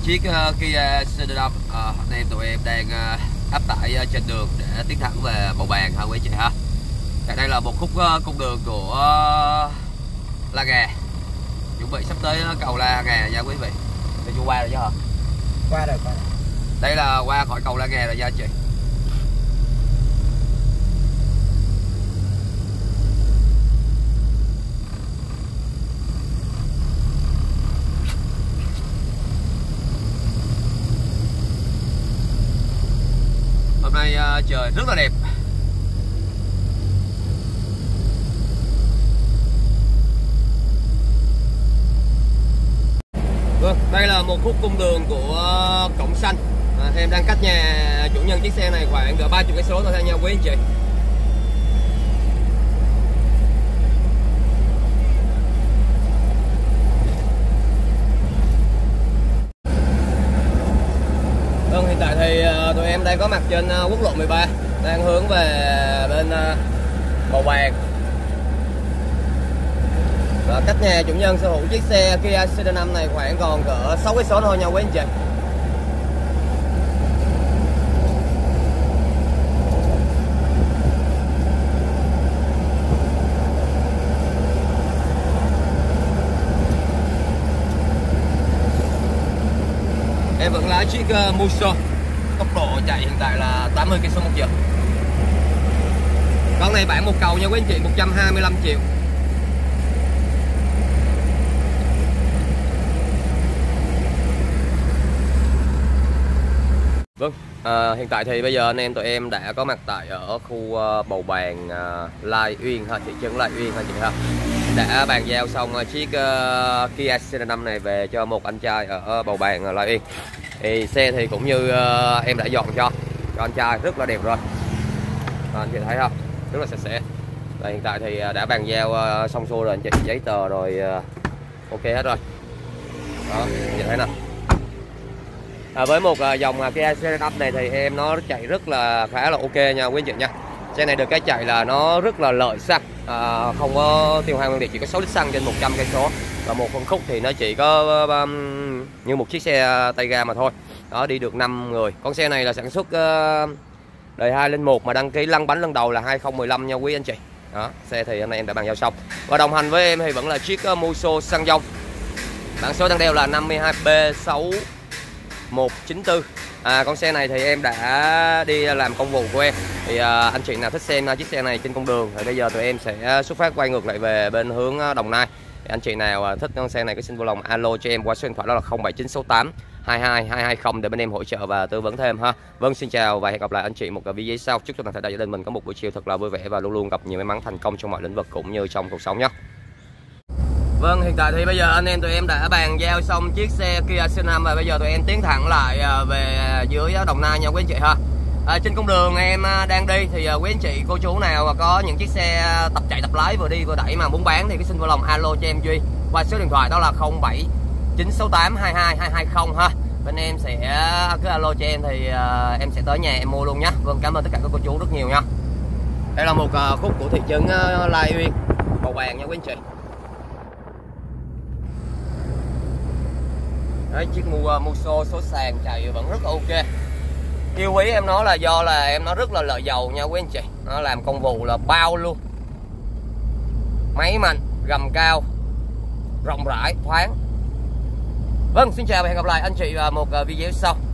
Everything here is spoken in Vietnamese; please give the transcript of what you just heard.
chiếc Kia Sedan. Anh em tụi em đang áp tải trên đường để tiến thẳng về Bầu Bàng ha quý chị ha. Đây là một khúc cung đường của La Nghè, chuẩn bị sắp tới cầu La Nghè nha quý vị. Đi vô qua rồi chứ hả? Qua rồi. Đây là qua khỏi cầu La Nghè rồi nha chị. Hôm nay trời rất là đẹp. Vâng, đây là một khúc cung đường của Cổng Xanh. Em đang cách nhà chủ nhân chiếc xe này khoảng 30 cây số thôi nha quý anh chị. Vâng, hiện tại thì tụi em đang có mặt trên quốc lộ 13, đang hướng về bên Bầu Bàng. Và cách nhà chủ nhân sở hữu chiếc xe Kia Sedan này khoảng còn cỡ 6 cây số thôi nha quý anh chị. Em vẫn lái chiếc Musso, tốc độ chạy hiện tại là 80 km/h. Con này bản một cầu nha quý anh chị, 125 triệu. Vâng, hiện tại thì bây giờ anh em tụi em đã có mặt tại ở khu Bầu Bàng, Lai Uyên ha, thị trấn Lai Uyên ha chị ha. Đã bàn giao xong chiếc Kia Sedan này về cho một anh trai ở Bầu Bàng, Lai Uyên. Thì xe thì cũng như em đã dọn cho anh trai rất là đẹp rồi. Anh chị thấy không? Rất là sạch sẽ. Và hiện tại thì đã bàn giao xong xuôi rồi anh chị, giấy tờ rồi ok hết rồi. Đó, anh chị thấy nào. Với một dòng Kia Sedan này thì em nó chạy rất là khá là ok nha quý anh chị nha. Xe này được cái chạy là nó rất là lợi xăng, không có tiêu hao nguyên liệu, chỉ có 6 lít xăng trên 100 cây số. Và một phân khúc thì nó chỉ có như một chiếc xe tay ga mà thôi. Đó, đi được 5 người. Con xe này là sản xuất đời 201 mà đăng ký lăn bánh lần đầu là 2015 nha quý anh chị. Đó, xe thì hôm nay em đã bàn giao xong. Và đồng hành với em thì vẫn là chiếc Musso xăng dòng. Bản số đang đeo là 52B6194. Con xe này thì em đã đi làm công vụ của em. Thì anh chị nào thích xem chiếc xe này trên con đường thì bây giờ tụi em sẽ xuất phát quay ngược lại về bên hướng Đồng Nai. Thì anh chị nào thích con xe này cứ xin vui lòng alo cho em qua số điện thoại đó là 07968 22220 để bên em hỗ trợ và tư vấn thêm ha. Vâng, xin chào và hẹn gặp lại anh chị một video sau. Chúc cho toàn thể đại gia đình mình có một buổi chiều thật là vui vẻ và luôn luôn gặp nhiều may mắn thành công trong mọi lĩnh vực cũng như trong cuộc sống nhé. Vâng, hiện tại thì bây giờ anh em tụi em đã bàn giao xong chiếc xe Kia Sedan và bây giờ tụi em tiến thẳng lại về dưới Đồng Nai nha quý anh chị ha. Trên con đường em đang đi thì quý anh chị cô chú nào có những chiếc xe tập chạy tập lái vừa đi vừa đẩy mà muốn bán thì cứ xin vui lòng alo cho em Duy qua số điện thoại đó là 07968 22220 ha. Bên em sẽ cứ alo cho em thì em sẽ tới nhà em mua luôn nhé. Vâng, cảm ơn tất cả các cô chú rất nhiều nha. Đây là một khúc của thị trấn Lai Uyên, Bầu Bàng nha quý anh chị. Đấy, chiếc Musso số sàn chạy vẫn rất là ok. Yêu quý em nó là do là em nó rất là lợi dầu nha quý anh chị. Nó làm công vụ là bao luôn. Máy mạnh, gầm cao, rộng rãi, thoáng. Vâng, xin chào và hẹn gặp lại anh chị vào một video sau.